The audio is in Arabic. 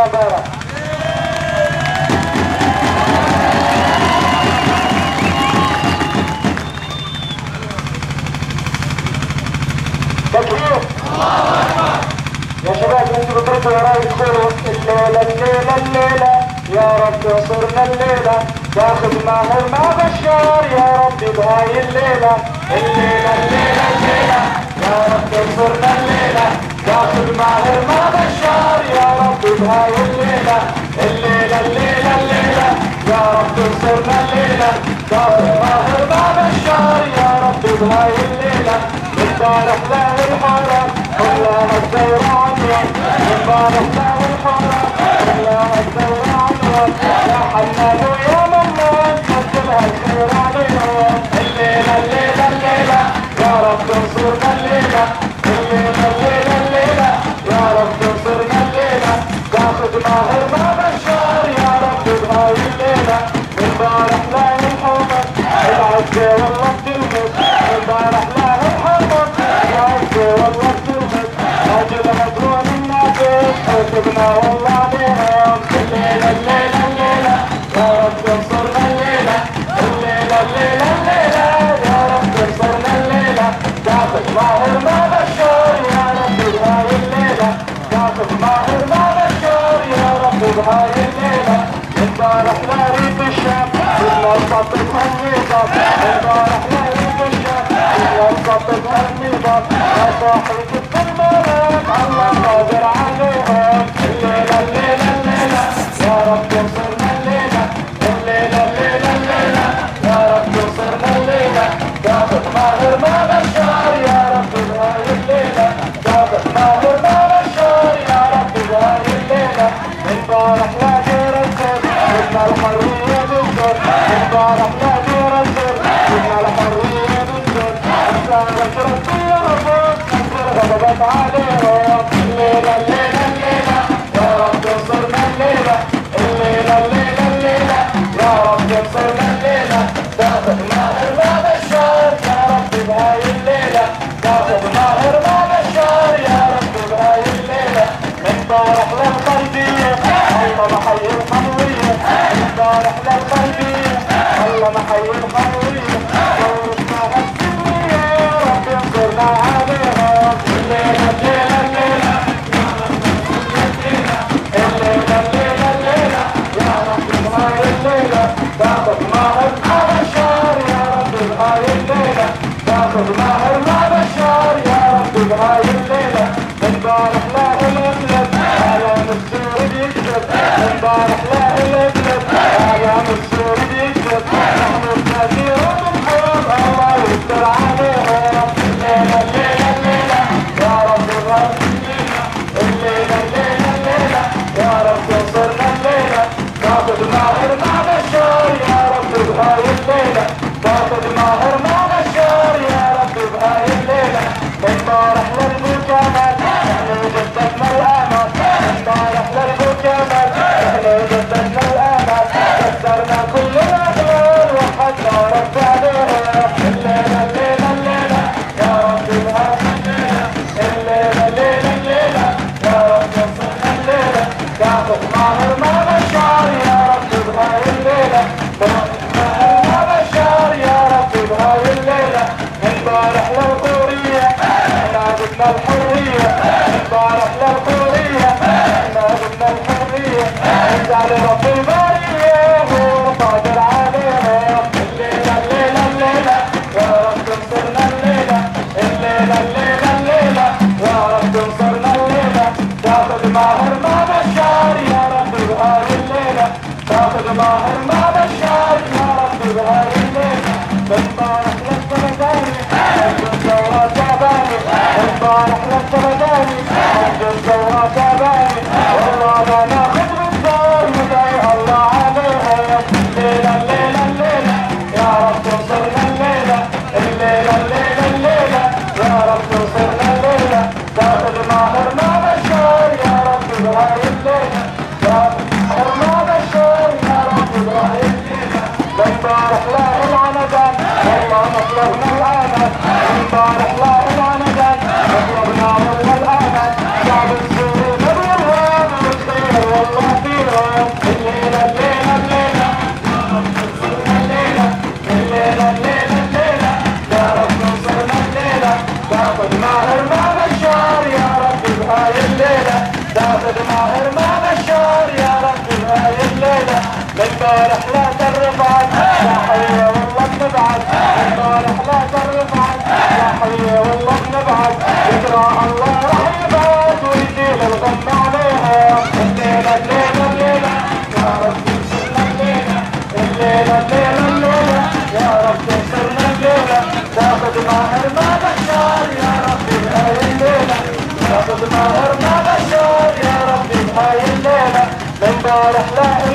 الله بارك. تكبير. يا شباب انتوا بتردوا وراي تقولوا الليلة الليلة الليلة يا رب انصرنا الليلة تاخذ ماهر مع بشار يا رب بهاي الليلة الليلة الليلة الليلة يا رب انصرنا الليلة تاخذ ماهر مع بشار يا رب بهاي الليلة الليلة الليلة الليلة يا رب انصرنا الليلة تاخذ ماهر مع بشار يا رب بهاي الليلة امبارح له الحرم كلها الدورة عنوان امبارح له الحرم كلها الدورة عنوان يا حنان ويا منان قدمها الخير عليهم الليلة الليلة الليلة يا رب انصرنا الليلة الليلة الليلة الليلة يا رب انصرنا الليلة تاخذ ماهر مع بشار يا رب بهاي الليلة امبارح له الحرم العزة والله بتلمس امبارح له الحرم والله بتلمس راجل مجنون الناس حسبنا والله عليهم الليلة الليلة الليلة يا رب انصرنا الليلة الليلة الليلة الليلة يا رب انصرنا الليلة تاخذ ماهر مع بشار يا رب بهاي الليلة تاخذ ماهر مع بشار يا رب بهاي الليلة امبارح لا ريت الشام كنا نصطف هالنظام امبارح لا ريت الشام كنا نصطف هالنظام يا صاحبي كنت الملك الله قادر عليهم الليلة الليلة الليلة يا رب انصرنا الليلة الليلة الليلة الليلة يا رب انصرنا الليلة تاخذ ماهر مع بشار يا رب بهاي الليلة تاخذ ماهر مع بشار يا رب بهاي الليلة امبارح لا دير الزر كنا الحرية بالزر امبارح لا دير الزر كنا الحرية بالزر أسلامك ربي يا رب غضبت عليهم الليلة الليلة الليلة يا رب انصرنا الليلة الليلة الليلة الليلة يا رب انصرنا الليلة تاخذ ماهر مع بشار يا رب بهاي الليلة تاخذ ماهر مع بشار يا رب بهاي الليلة امبارح للقلبية الله محيي الحموية امبارح للقلبية الله محيي الحموية ورثناها السنية يا رب انصرنا عليهم الليلة الليلة الليلة الليلة الليلة الليلة يا رب بهاي الليلة تاخذ ماهر مع بشار يا رب بهاي الليلة تاخذ ماهر مع بشار يا رب بهاي الليلة امبارح لا الابلد ايام السوري بيكذب امبارح لا الابلد ايام السوري بيكذب نحن الكثير بنحب الله يستر عليهم الليلة الليلة الليلة يا رب بهاي الليلة الليلة الليلة الليلة يا رب انصرنا الليلة تاخذ ماهر مع بشار يا رب بهاي الليلة تاخذ ماهر مع بشار يا رب بهاي الليلة امبارح للمكامل احنا جددنا الامل امبارح للمكامل احنا جددنا الامل كسرنا كل الاغلال وحدنا رب عليهم الليلة الليلة الليلة يا رب بهاي الليلة الليلة الليلة الليلة يا رب انصرنا الليلة تاخذ ماهر مع بشار يا رب بهاي الليلة تاخذ ماهر مع بشار يا رب بهاي الليلة امبارح للغورية احنا جبنا الحرية امبارح للغورية احنا جبنا الحرية ازعل رب البرية هو قادر عليهم الليلة الليلة الليلة يا رب انصرنا الليلة الليلة الليلة الليلة يا رب انصرنا الليلة تاخذ ماهر مع بشار يا رب بهاي الليلة تاخذ ماهر مع بشار يا رب بهاي الليلة امبارح للسرداني الجوة تعباني امبارح للسرداني الجوة تعباني والله ما ناخذ بالدار مدعي الله عليهم الليلة الليلة الليلة يا رب انصرنا الليلة الليلة الليلة الليلة يا رب انصرنا الليلة تاخذ ماهر مع بشار يا رب بهاي الليلة يا ماهر مع بشار يا رب بهاي امبارح لا ترفعت يا حي والله بنبعت امبارح لا ترفعت يا حي والله بنبعت ذكرى الله راح يبعت ويزيل الغم عليها الليلة الليلة الليلة يا رب صرنا الليلة الليلة الليلة الليلة يا رب صرنا الليلة تاخذ ماهر ما بشار يا ربي بهاي الليلة تاخذ ماهر ما بشار يا ربي بهاي الليلة امبارح لا